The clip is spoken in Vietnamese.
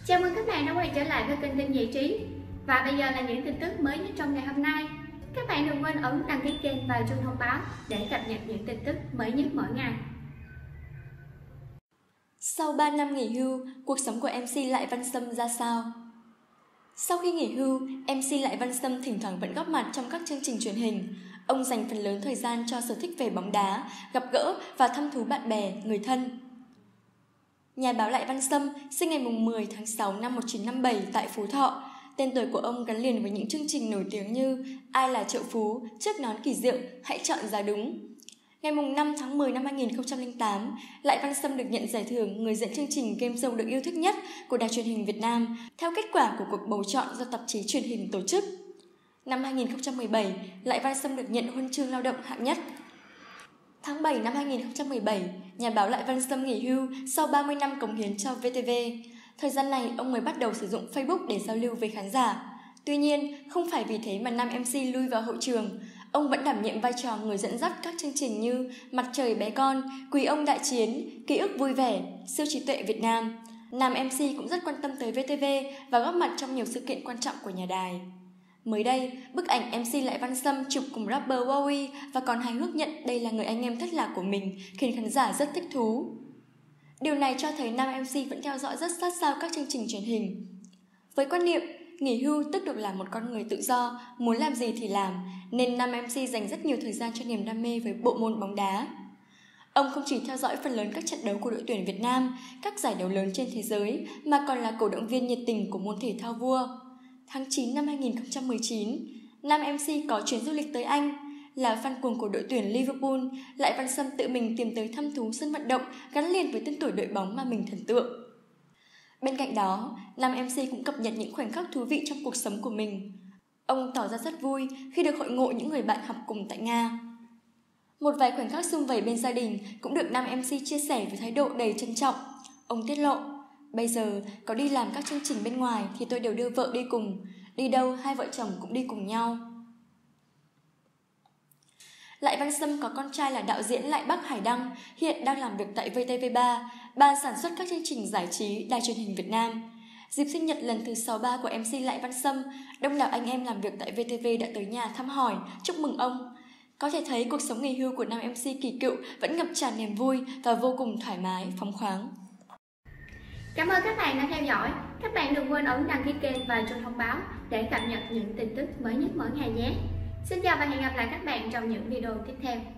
Chào mừng các bạn đã quay trở lại với kênh tin giải trí. Và bây giờ là những tin tức mới nhất trong ngày hôm nay. Các bạn đừng quên ấn đăng ký kênh và chuông thông báo để cập nhật những tin tức mới nhất mỗi ngày. Sau 3 năm nghỉ hưu, cuộc sống của MC Lại Văn Sâm ra sao? Sau khi nghỉ hưu, MC Lại Văn Sâm thỉnh thoảng vẫn góp mặt trong các chương trình truyền hình. Ông dành phần lớn thời gian cho sở thích về bóng đá, gặp gỡ và thăm thú bạn bè, người thân. Nhà báo Lại Văn Sâm sinh ngày 10 tháng 6 năm 1957 tại Phú Thọ. Tên tuổi của ông gắn liền với những chương trình nổi tiếng như Ai là triệu phú, Chiếc nón kỳ diệu, Hãy chọn giá đúng. Ngày 5 tháng 10 năm 2008, Lại Văn Sâm được nhận giải thưởng người dẫn chương trình game show được yêu thích nhất của Đài truyền hình Việt Nam theo kết quả của cuộc bầu chọn do tạp chí truyền hình tổ chức. Năm 2017, Lại Văn Sâm được nhận huân chương lao động hạng nhất. Tháng 7 năm 2017, nhà báo Lại Văn Sâm nghỉ hưu sau 30 năm cống hiến cho VTV. Thời gian này, ông mới bắt đầu sử dụng Facebook để giao lưu với khán giả. Tuy nhiên, không phải vì thế mà nam MC lui vào hậu trường. Ông vẫn đảm nhiệm vai trò người dẫn dắt các chương trình như Mặt trời bé con, Quý ông đại chiến, Ký ức vui vẻ, Siêu trí tuệ Việt Nam. Nam MC cũng rất quan tâm tới VTV và góp mặt trong nhiều sự kiện quan trọng của nhà đài. Mới đây, bức ảnh MC Lại Văn Sâm chụp cùng rapper Wowy và còn hài hước nhận đây là người anh em thất lạc của mình khiến khán giả rất thích thú. Điều này cho thấy nam MC vẫn theo dõi rất sát sao các chương trình truyền hình. Với quan niệm nghỉ hưu tức được là một con người tự do, muốn làm gì thì làm, nên nam MC dành rất nhiều thời gian cho niềm đam mê với bộ môn bóng đá. Ông không chỉ theo dõi phần lớn các trận đấu của đội tuyển Việt Nam, các giải đấu lớn trên thế giới, mà còn là cổ động viên nhiệt tình của môn thể thao vua. Tháng 9 năm 2019, nam MC có chuyến du lịch tới Anh. Là fan cuồng của đội tuyển Liverpool, Lại Văn Sâm tự mình tìm tới thăm thú sân vận động gắn liền với tên tuổi đội bóng mà mình thần tượng. Bên cạnh đó, nam MC cũng cập nhật những khoảnh khắc thú vị trong cuộc sống của mình. Ông tỏ ra rất vui khi được hội ngộ những người bạn học cùng tại Nga. Một vài khoảnh khắc sum vầy bên gia đình cũng được nam MC chia sẻ với thái độ đầy trân trọng. Ông tiết lộ, bây giờ có đi làm các chương trình bên ngoài thì tôi đều đưa vợ đi cùng, đi đâu hai vợ chồng cũng đi cùng nhau. Lại Văn Sâm có con trai là đạo diễn Lại Bắc Hải Đăng, hiện đang làm việc tại VTV3, ban sản xuất các chương trình giải trí Đài truyền hình Việt Nam. Dịp sinh nhật lần thứ 63 của MC Lại Văn Sâm, đông đảo anh em làm việc tại VTV đã tới nhà thăm hỏi, chúc mừng ông. Có thể thấy cuộc sống nghỉ hưu của nam MC kỳ cựu vẫn ngập tràn niềm vui và vô cùng thoải mái, phóng khoáng. Cảm ơn các bạn đã theo dõi. Các bạn đừng quên ấn đăng ký kênh và chuông thông báo để cập nhật những tin tức mới nhất mỗi ngày nhé. Xin chào và hẹn gặp lại các bạn trong những video tiếp theo.